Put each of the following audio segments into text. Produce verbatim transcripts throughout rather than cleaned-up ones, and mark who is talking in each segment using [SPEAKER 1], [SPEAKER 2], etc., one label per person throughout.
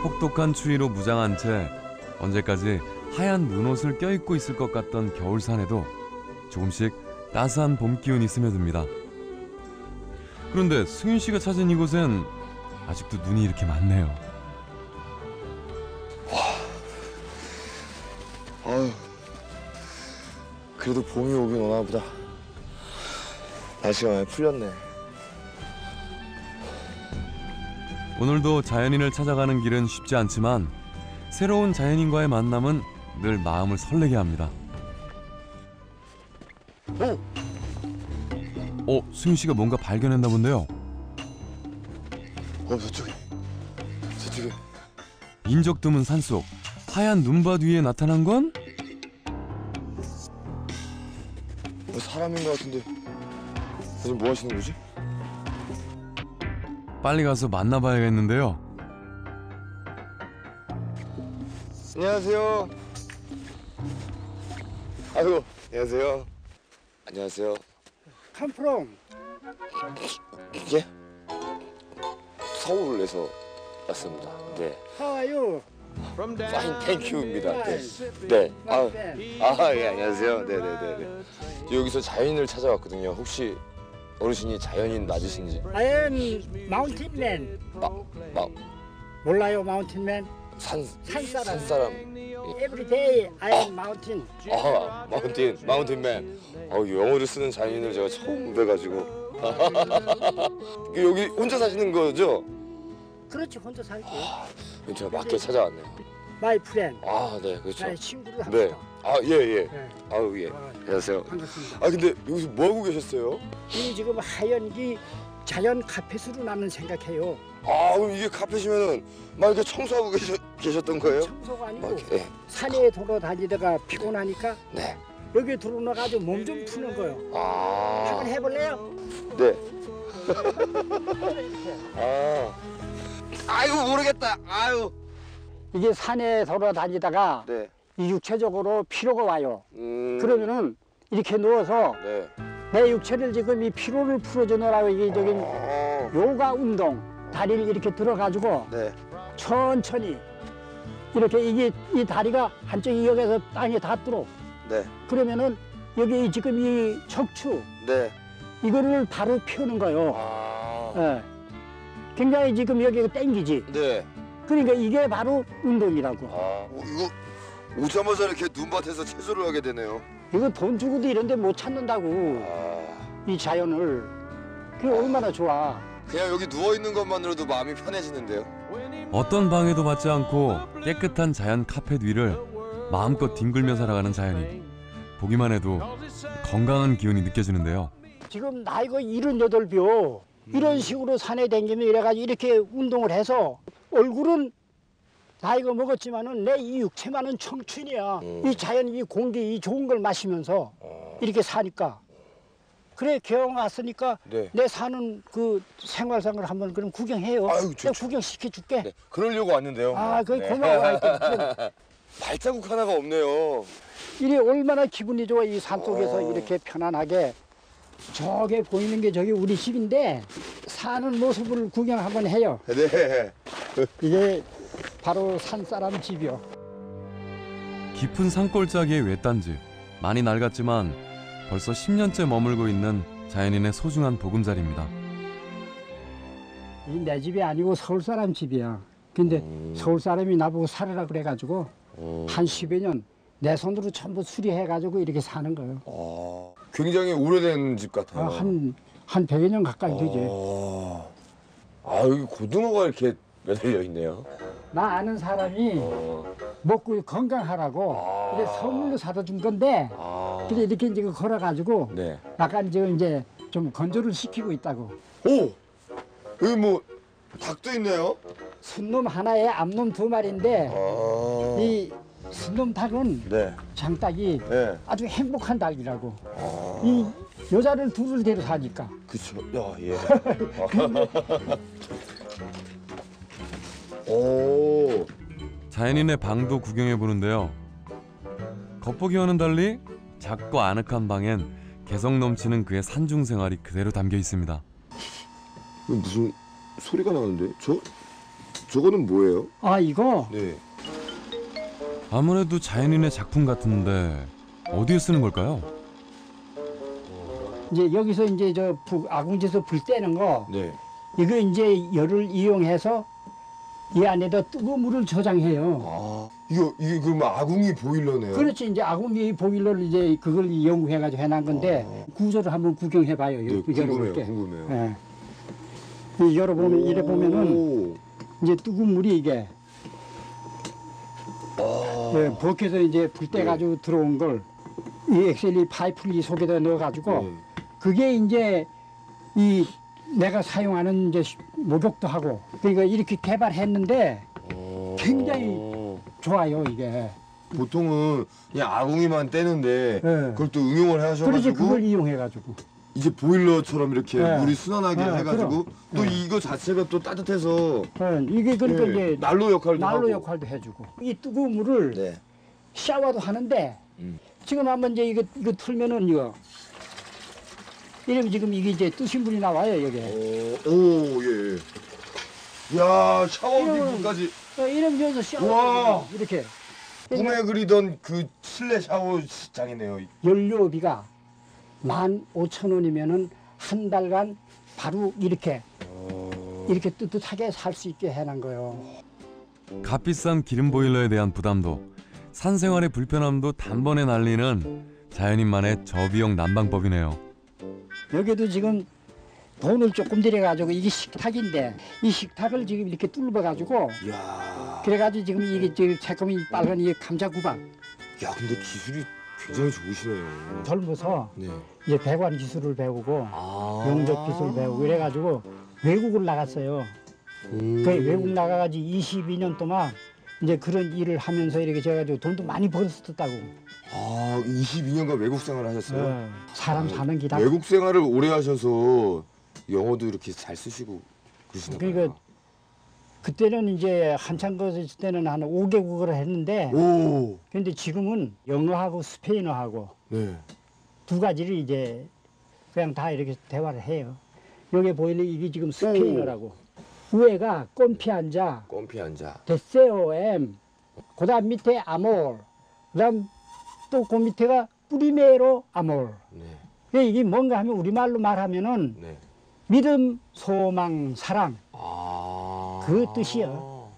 [SPEAKER 1] 혹독한 추위로 무장한 채 언제까지 하얀 눈옷을 껴입고 있을 것 같던 겨울산에도 조금씩 따스한 봄 기운이 스며듭니다. 그런데 승윤 씨가 찾은 이곳엔 아직도 눈이 이렇게 많네요.
[SPEAKER 2] 아유, 그래도 봄이 오긴 오나 보다. 날씨가 많이 풀렸네.
[SPEAKER 1] 오늘도 자연인을 찾아가는 길은 쉽지 않지만 새로운 자연인과의 만남은 늘 마음을 설레게 합니다.
[SPEAKER 2] 어?
[SPEAKER 1] 어, 승윤 씨가 뭔가 발견했나 본데요.
[SPEAKER 2] 어, 저쪽에. 저쪽에.
[SPEAKER 1] 인적 드문 산속 하얀 눈밭 위에 나타난 건
[SPEAKER 2] 어, 사람인 것 같은데. 지금 뭐 하시는 거지?
[SPEAKER 1] 빨리 가서 만나봐야겠는데요.
[SPEAKER 2] 안녕하세요. 아이고, 안녕하세요. 안녕하세요.
[SPEAKER 3] Come from?
[SPEAKER 2] 예? 서울에서 왔습니다. 네.
[SPEAKER 3] How are you?
[SPEAKER 2] Fine, thank you입니다. 네. 네. 아, 아, 예, 안녕하세요. 네, 네, 네, 네. 여기서 자연인을 찾아왔거든요. 혹시 어르신이 자연인 맞으신지?
[SPEAKER 3] I am mountain man.
[SPEAKER 2] 마, 마,
[SPEAKER 3] 몰라요, mountain man?
[SPEAKER 2] 산,
[SPEAKER 3] 산사람.
[SPEAKER 2] 산사람.
[SPEAKER 3] Every day I am mountain.
[SPEAKER 2] 아, 마운틴, 마운틴맨. 어, 영어를 쓰는 자연인을 제가 처음 뵈가지고. 여기 혼자 사시는 거죠?
[SPEAKER 3] 그렇지, 혼자 살고.
[SPEAKER 2] 제가 맞게 찾아왔네요.
[SPEAKER 3] My friend.
[SPEAKER 2] 아, 네, 그렇죠.
[SPEAKER 3] 나의 친구를
[SPEAKER 2] 네.
[SPEAKER 3] 합시다.
[SPEAKER 2] 아, 예, 예.
[SPEAKER 3] 네.
[SPEAKER 2] 아우, 예.
[SPEAKER 3] 어,
[SPEAKER 2] 안녕하세요.
[SPEAKER 3] 반갑습니다.
[SPEAKER 2] 아, 근데 여기서 뭐 하고 계셨어요?
[SPEAKER 3] 이 지금 하얀기 자연 카펫으로 나는 생각해요.
[SPEAKER 2] 아, 그럼 이게 카펫이면은 막 이렇게 청소하고 계셨, 계셨던 거예요?
[SPEAKER 3] 청소가 아니고
[SPEAKER 2] 막 이렇게, 예.
[SPEAKER 3] 산에 돌아다니다가 피곤하니까
[SPEAKER 2] 네.
[SPEAKER 3] 여기 들어오나가지고 몸 좀 푸는 거요.
[SPEAKER 2] 아,
[SPEAKER 3] 한번 해볼래요?
[SPEAKER 2] 네.
[SPEAKER 3] 이렇게.
[SPEAKER 2] 아, 아이고 모르겠다. 아유.
[SPEAKER 3] 이게 산에 돌아다니다가
[SPEAKER 2] 네.
[SPEAKER 3] 이 육체적으로 피로가 와요.
[SPEAKER 2] 음.
[SPEAKER 3] 그러면은 이렇게 누워서
[SPEAKER 2] 네.
[SPEAKER 3] 내 육체를 지금 이 피로를 풀어주느라고 이게 저기
[SPEAKER 2] 어.
[SPEAKER 3] 요가 운동 다리를 이렇게 들어가지고
[SPEAKER 2] 네.
[SPEAKER 3] 천천히 이렇게 이게 이 다리가 한쪽이 여기서 땅에 닿도록
[SPEAKER 2] 네.
[SPEAKER 3] 그러면은 여기 지금 이 척추
[SPEAKER 2] 네.
[SPEAKER 3] 이거를 바로 펴는 거예요.
[SPEAKER 2] 아.
[SPEAKER 3] 예. 굉장히 지금 여기가 땡기지.
[SPEAKER 2] 네.
[SPEAKER 3] 그러니까 이게 바로 운동이라고.
[SPEAKER 2] 아, 오, 이거 오자마자 이렇게 눈밭에서 체조를 하게 되네요.
[SPEAKER 3] 이거 돈 주고도 이런 데 못 찾는다고.
[SPEAKER 2] 아.
[SPEAKER 3] 이 자연을. 그게 얼마나 좋아.
[SPEAKER 2] 그냥 여기 누워 있는 것만으로도 마음이 편해지는데요.
[SPEAKER 1] 어떤 방해도 받지 않고 깨끗한 자연 카펫 위를 마음껏 뒹굴며 살아가는 자연인. 보기만 해도 건강한 기운이 느껴지는데요.
[SPEAKER 3] 지금 나이가 일흔여덟이요. 이런 식으로 산에 다니면 이래가지고 이렇게 운동을 해서 얼굴은 나이가 먹었지만은 내 이 육체만은 청춘이야.
[SPEAKER 2] 음.
[SPEAKER 3] 이 자연, 이 공기, 이 좋은 걸 마시면서
[SPEAKER 2] 어.
[SPEAKER 3] 이렇게 사니까. 그래 개영 왔으니까
[SPEAKER 2] 네.
[SPEAKER 3] 내 사는 그 생활상을 한번 그럼 구경해요.
[SPEAKER 2] 아유,
[SPEAKER 3] 내가
[SPEAKER 2] 좋죠.
[SPEAKER 3] 구경시켜줄게.
[SPEAKER 2] 네. 그러려고 왔는데요.
[SPEAKER 3] 아, 그
[SPEAKER 2] 네.
[SPEAKER 3] 고마워. 하여튼.
[SPEAKER 2] 발자국 하나가 없네요.
[SPEAKER 3] 이게 얼마나 기분이 좋아. 이 산속에서
[SPEAKER 2] 어.
[SPEAKER 3] 이렇게 편안하게. 저게 보이는 게 저기 우리 집인데 사는 모습을 구경 한번 해요.
[SPEAKER 2] 네.
[SPEAKER 3] 이게 바로 산사람 집이요.
[SPEAKER 1] 깊은 산골짜기의 외딴집. 많이 낡았지만 벌써 십 년째 머물고 있는 자연인의 소중한 보금자리입니다.
[SPEAKER 3] 이 내 집이 아니고 서울 사람 집이야. 근데
[SPEAKER 2] 음.
[SPEAKER 3] 서울 사람이 나보고 살으라 그래가지고
[SPEAKER 2] 음.
[SPEAKER 3] 한 십여 년 내 손으로 전부 수리해가지고 이렇게 사는 거예요.
[SPEAKER 2] 아, 굉장히 오래된 집 같아요.
[SPEAKER 3] 아, 한, 한 백여 년 가까이 되지.
[SPEAKER 2] 아, 아, 여기 고등어가 이렇게 매달려 있네요.
[SPEAKER 3] 나 아는 사람이
[SPEAKER 2] 어.
[SPEAKER 3] 먹고 건강하라고
[SPEAKER 2] 아.
[SPEAKER 3] 그래 선물로 사다 준 건데
[SPEAKER 2] 아.
[SPEAKER 3] 그래 이렇게 이제 걸어가지고
[SPEAKER 2] 네.
[SPEAKER 3] 약간 지금 이제 좀 건조를 시키고 있다고.
[SPEAKER 2] 오! 여기 뭐 닭도 있네요.
[SPEAKER 3] 순놈 하나에 암놈 두 마리인데
[SPEAKER 2] 아.
[SPEAKER 3] 이 순놈 닭은
[SPEAKER 2] 네.
[SPEAKER 3] 장닭이
[SPEAKER 2] 네.
[SPEAKER 3] 아주 행복한 닭이라고.
[SPEAKER 2] 아.
[SPEAKER 3] 이 여자를 둘을 데려 사니까.
[SPEAKER 2] 그쵸. 야, 예. 오.
[SPEAKER 1] 자연인의 방도 구경해 보는데요. 겉보기와는 달리 작고 아늑한 방엔 개성 넘치는 그의 산중 생활이 그대로 담겨 있습니다.
[SPEAKER 2] 이거 무슨 소리가 나는데? 저? 저거는 뭐예요?
[SPEAKER 3] 아 이거
[SPEAKER 2] 네.
[SPEAKER 1] 아무래도 자연인의 작품 같은데 어디에 쓰는 걸까요?
[SPEAKER 3] 이제 여기서 이제 저 북, 아궁지에서 불 떼는 거
[SPEAKER 2] 네.
[SPEAKER 3] 이거 이제 열을 이용해서 이 안에다 뜨거운 물을 저장해요.
[SPEAKER 2] 아 이거 이게 그러면 아궁이 보일러네요.
[SPEAKER 3] 그렇지 이제 아궁이 보일러를 이제 그걸 연구해가지고 해놓은 건데
[SPEAKER 2] 어.
[SPEAKER 3] 구조를 한번 구경해봐요.
[SPEAKER 2] 네, 궁금해요.
[SPEAKER 3] 열어볼게.
[SPEAKER 2] 궁금해요.
[SPEAKER 3] 예. 이 열어보면 이래 보면은
[SPEAKER 2] 오.
[SPEAKER 3] 이제 뜨거운 물이 이게
[SPEAKER 2] 아.
[SPEAKER 3] 예, 버킷에서 이제 불 떼가지고 들어온 걸 이 엑셀리 파이프를 이 속에다 넣어가지고
[SPEAKER 2] 네.
[SPEAKER 3] 그게 이제 이 내가 사용하는 이제 목욕도 하고 그러니까 이렇게 개발했는데
[SPEAKER 2] 어.
[SPEAKER 3] 굉장히 좋아요 이게.
[SPEAKER 2] 보통은 그냥 아궁이만 떼는데
[SPEAKER 3] 예.
[SPEAKER 2] 그걸 또 응용을 하셔가지고
[SPEAKER 3] 그렇지 그걸 이용해가지고.
[SPEAKER 2] 이제 보일러처럼 이렇게
[SPEAKER 3] 네.
[SPEAKER 2] 물이 순환하게
[SPEAKER 3] 네,
[SPEAKER 2] 해가지고
[SPEAKER 3] 그럼.
[SPEAKER 2] 또
[SPEAKER 3] 네.
[SPEAKER 2] 이거 자체가 또 따뜻해서
[SPEAKER 3] 예, 이게 그러니까
[SPEAKER 2] 네,
[SPEAKER 3] 이제
[SPEAKER 2] 난로 역할도
[SPEAKER 3] 난로
[SPEAKER 2] 하고.
[SPEAKER 3] 역할도 해주고 이 뜨거운 물을
[SPEAKER 2] 네.
[SPEAKER 3] 샤워도 하는데
[SPEAKER 2] 음.
[SPEAKER 3] 지금 한번 이제 이거 이거 틀면은 이거 이러면 지금 이게 이제 뜨신 물이 나와요 여기.
[SPEAKER 2] 오, 오 예. 야 샤워기까지
[SPEAKER 3] 어, 이러면 여기서
[SPEAKER 2] 우와.
[SPEAKER 3] 샤워 이렇게.
[SPEAKER 2] 꿈에 그리던 그 실내 샤워장이네요.
[SPEAKER 3] 연료비가 만 오천 원이면은 한 달간 바로 이렇게 이렇게 뜨뜻하게 살 수 있게 해놓은 거예요.
[SPEAKER 1] 값비싼 기름 보일러에 대한 부담도 산생활의 불편함도 단번에 날리는 자연인만의 저비용 난방법이네요.
[SPEAKER 3] 여기도 지금 돈을 조금 들여가지고 이게 식탁인데 이 식탁을 지금 이렇게 뚫어가지고
[SPEAKER 2] 이야.
[SPEAKER 3] 그래가지고 지금 이게 지금 새콤이 빨간 이 감자구방
[SPEAKER 2] 야 근데 기술이 굉장히 좋으시네요.
[SPEAKER 3] 젊어서
[SPEAKER 2] 네.
[SPEAKER 3] 이제 배관 기술을 배우고
[SPEAKER 2] 아.
[SPEAKER 3] 용접 기술 배우고 이래가지고 외국을 나갔어요.
[SPEAKER 2] 음.
[SPEAKER 3] 그 외국 나가가지고 이십이 년 동안 이제 그런 일을 하면서 이렇게 돼가지고 돈도 많이 벌었었다고.
[SPEAKER 2] 아 이십이 년간 외국 생활을 하셨어요?
[SPEAKER 3] 어, 사람 사는 기다.
[SPEAKER 2] 외국 생활을 오래 하셔서 영어도 이렇게 잘 쓰시고 그러시나 봐요.
[SPEAKER 3] 그러니까 그때는 이제 한참 그 때는 한 오 개국어를 했는데
[SPEAKER 2] 오.
[SPEAKER 3] 근데 지금은 영어하고 스페인어하고
[SPEAKER 2] 네.
[SPEAKER 3] 두 가지를 이제 그냥 다 이렇게 대화를 해요. 여기 보이는 이게 지금 스페인어라고. 위에가 꼼피안자,
[SPEAKER 2] 껌피 앉아.
[SPEAKER 3] 데세오엠, 그다음 밑에 아몰, 그다음 또 그 밑에가 뿌리메로 아몰.
[SPEAKER 2] 네.
[SPEAKER 3] 이게 뭔가 하면 우리말로 말하면은
[SPEAKER 2] 네.
[SPEAKER 3] 믿음, 소망, 사랑
[SPEAKER 2] 아.
[SPEAKER 3] 그 뜻이야.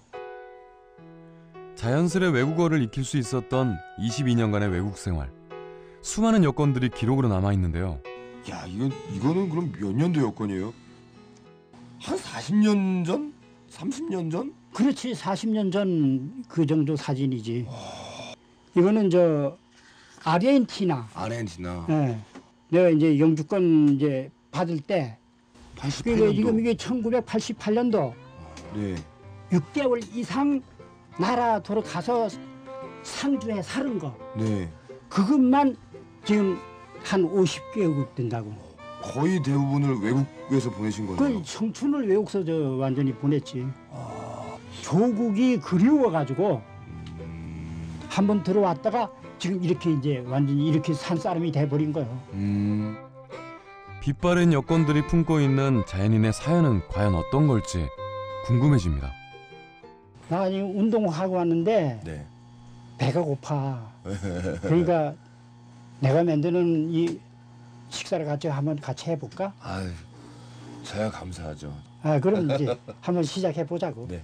[SPEAKER 1] 자연스레 외국어를 익힐 수 있었던 이십이 년간의 외국 생활. 수많은 여건들이 기록으로 남아 있는데요.
[SPEAKER 2] 야 이건 이거는 그럼 몇 년도 여건이에요? 한 사십 년 전? 삼십 년 전?
[SPEAKER 3] 그렇지 사십 년 전 그 정도 사진이지. 이거는 저 아르헨티나.
[SPEAKER 2] 아르헨티나.
[SPEAKER 3] 예. 내가 이제 영주권 이제 받을 때
[SPEAKER 2] 팔십팔
[SPEAKER 3] 그게
[SPEAKER 2] 년도.
[SPEAKER 3] 지금 이게 천구백팔십팔 년도
[SPEAKER 2] 네.
[SPEAKER 3] 육 개월 이상 나라 돌아가서 상주에 사는 거
[SPEAKER 2] 네.
[SPEAKER 3] 그것만 지금 한 오십 개국 된다고.
[SPEAKER 2] 거의 대부분을 외국에서 보내신 거네요.
[SPEAKER 3] 그 청춘을 외국서 저 완전히 보냈지. 조국이 그리워가지고 한번 들어왔다가 지금 이렇게 이제 완전히 이렇게 산 사람이 돼버린 거예요.
[SPEAKER 2] 음.
[SPEAKER 1] 빛바랜 여건들이 품고 있는 자연인의 사연은 과연 어떤 걸지 궁금해집니다.
[SPEAKER 3] 나 지금 운동하고 왔는데
[SPEAKER 2] 네.
[SPEAKER 3] 배가 고파. 그러니까 내가 만드는 이 식사를 같이 한번 같이 해볼까?
[SPEAKER 2] 아유, 저야 감사하죠.
[SPEAKER 3] 아 그럼 이제 한번 시작해 보자고.
[SPEAKER 2] 네.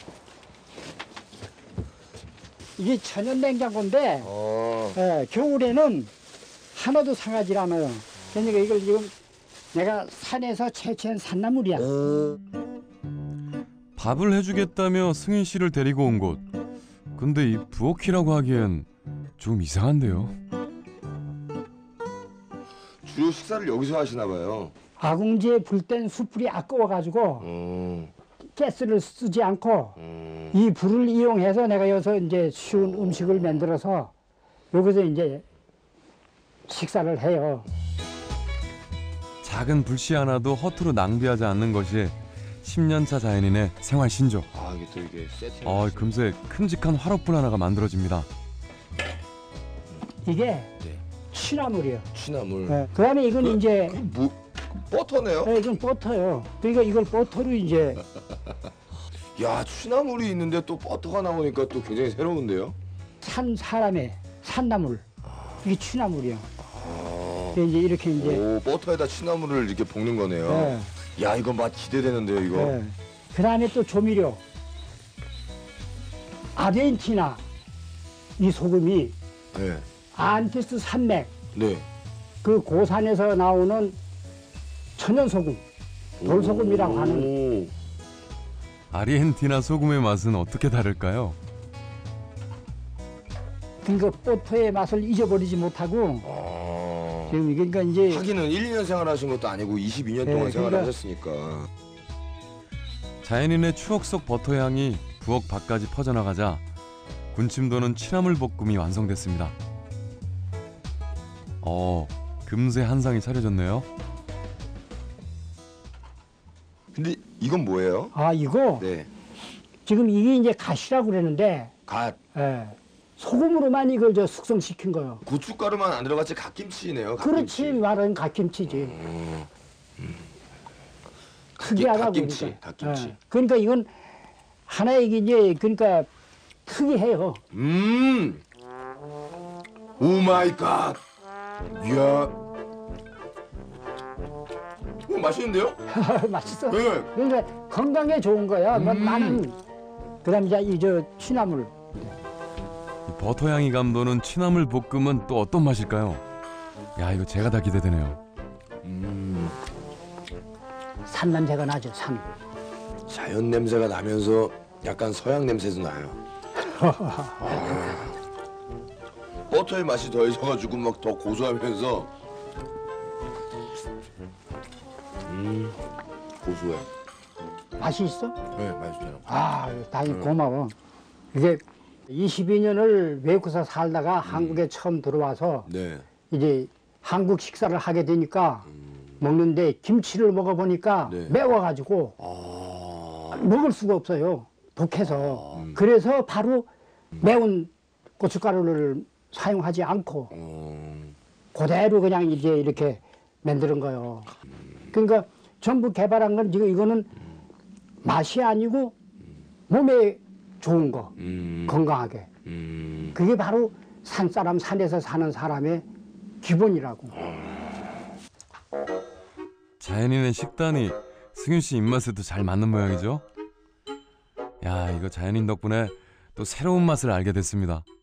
[SPEAKER 3] 이게 천연 냉장고인데
[SPEAKER 2] 어.
[SPEAKER 3] 예, 겨울에는 하나도 상하지 않아요. 그러니까 이걸 지금 내가 산에서 채취한 산나물이야.
[SPEAKER 1] 밥을 해주겠다며 승인 씨를 데리고 온 곳. 근데 이 부엌이라고 하기엔 좀 이상한데요.
[SPEAKER 2] 주로 식사를 여기서 하시나 봐요.
[SPEAKER 3] 아궁지에 불 땐 숯불이 아까워가지고
[SPEAKER 2] 음.
[SPEAKER 3] 가스를 쓰지 않고
[SPEAKER 2] 음.
[SPEAKER 3] 이 불을 이용해서 내가 여기서 이제 쉬운 음식을 만들어서 여기서 이제 식사를 해요.
[SPEAKER 1] 작은 불씨 하나도 허투루 낭비하지 않는 것이 십 년 차 자연인의 생활 신조.
[SPEAKER 2] 아 이게 또 이게 세팅.
[SPEAKER 1] 아, 금세 큼직한 화롯불 하나가 만들어집니다.
[SPEAKER 3] 이게
[SPEAKER 2] 네.
[SPEAKER 3] 취나물이에요.
[SPEAKER 2] 취나물.
[SPEAKER 3] 네. 그다음에 이건
[SPEAKER 2] 그-
[SPEAKER 3] 이제
[SPEAKER 2] 그 뭐, 버터네요?
[SPEAKER 3] 네, 이건 버터요. 그러니까 이걸 버터로 이제
[SPEAKER 2] 야, 취나물이 있는데 또 버터가 나오니까 또 굉장히 새로운데요?
[SPEAKER 3] 산 사람의 산나물 이게 취나물이야.
[SPEAKER 2] 아.
[SPEAKER 3] 근데 이제 이렇게 이제
[SPEAKER 2] 오, 버터에다 취나물을 이렇게 볶는 거네요.
[SPEAKER 3] 네.
[SPEAKER 2] 야, 이거 맛 기대되는데요, 이거.
[SPEAKER 3] 네. 그다음에 또 조미료 아르헨티나 이 소금이
[SPEAKER 2] 네.
[SPEAKER 3] 안티스 산맥
[SPEAKER 2] 네.
[SPEAKER 3] 그 고산에서 나오는 천연 소금 돌소금이라고 하는.
[SPEAKER 2] 오.
[SPEAKER 1] 아르헨티나 소금의 맛은 어떻게 다를까요?
[SPEAKER 3] 그러니까 버터의 맛을 잊어버리지 못하고
[SPEAKER 2] 아.
[SPEAKER 3] 지금 그러니까 이제
[SPEAKER 2] 하기는 일, 이 년 생활하신 것도 아니고 이십이 년 동안
[SPEAKER 3] 네,
[SPEAKER 2] 생활을
[SPEAKER 3] 그러니까-
[SPEAKER 2] 하셨으니까.
[SPEAKER 1] 자연인의 추억 속 버터 향이 부엌 밖까지 퍼져나가자 군침 도는 취나물 볶음이 완성됐습니다. 어, 금세 한 상이 차려졌네요.
[SPEAKER 2] 근데 이건 뭐예요?
[SPEAKER 3] 아 이거
[SPEAKER 2] 네.
[SPEAKER 3] 지금 이게 이제 갓이라고 그러는데
[SPEAKER 2] 갓.
[SPEAKER 3] 예, 소금으로만 이걸 저 숙성시킨 거예요.
[SPEAKER 2] 고춧가루만 안 들어갔지 갓김치네요.
[SPEAKER 3] 그렇지
[SPEAKER 2] 갓김치.
[SPEAKER 3] 말은 갓김치지.
[SPEAKER 2] 음.
[SPEAKER 3] 특이하다고
[SPEAKER 2] 갓김치.
[SPEAKER 3] 그러니까.
[SPEAKER 2] 갓김치.
[SPEAKER 3] 예, 그러니까 이건 하나의 이제 그러니까 특이해요.
[SPEAKER 2] 음. 오 마이 갓. 이야. 오, 맛있는데요?
[SPEAKER 3] 맛있어.
[SPEAKER 2] 네.
[SPEAKER 3] 그러니까 건강에 좋은 거야. 뭐
[SPEAKER 2] 음.
[SPEAKER 3] 나는 그다음 이제 이 저 취나물.
[SPEAKER 1] 이 버터 향이 감도는 취나물 볶음은 또 어떤 맛일까요? 야, 이거 제가 다 기대되네요.
[SPEAKER 2] 음.
[SPEAKER 3] 산 냄새가 나죠. 산.
[SPEAKER 2] 자연 냄새가 나면서 약간 서양 냄새도 나요. 아. 버터의 맛이 더해져가지고 막 더 고소하면서 음 고소해.
[SPEAKER 3] 맛이 있어?
[SPEAKER 2] 네, 맛있어요.
[SPEAKER 3] 아, 다행히 고마워. 이게 이십이 년을 외국에서 살다가 한국에 처음 들어와서
[SPEAKER 2] 네.
[SPEAKER 3] 이제 한국 식사를 하게 되니까 먹는데 김치를 먹어보니까
[SPEAKER 2] 네.
[SPEAKER 3] 매워가지고
[SPEAKER 2] 아.
[SPEAKER 3] 먹을 수가 없어요. 독해서.
[SPEAKER 2] 음.
[SPEAKER 3] 그래서 바로 매운 고춧가루를 사용하지 않고
[SPEAKER 2] 음.
[SPEAKER 3] 그대로 그냥 이제 이렇게 만드는 거예요. 그러니까 전부 개발한 건 지금 이거는 맛이 아니고 몸에 좋은 거,
[SPEAKER 2] 음.
[SPEAKER 3] 건강하게.
[SPEAKER 2] 음.
[SPEAKER 3] 그게 바로 산 사람, 산에서 사는 사람의 기본이라고.
[SPEAKER 1] 자연인의 식단이 승윤 씨 입맛에도 잘 맞는 모양이죠? 야, 이거 자연인 덕분에 또 새로운 맛을 알게 됐습니다.